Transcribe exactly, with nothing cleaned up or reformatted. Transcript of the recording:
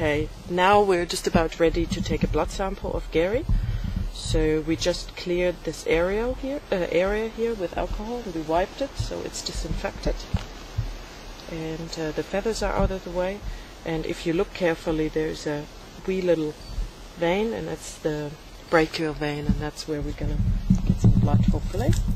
Okay, now we're just about ready to take a blood sample of Gary. So we just cleared this area here, uh, area here with alcohol, and we wiped it so it's disinfected. And uh, the feathers are out of the way. And if you look carefully, there's a wee little vein, and that's the brachial vein, and that's where we're gonna get some blood, hopefully.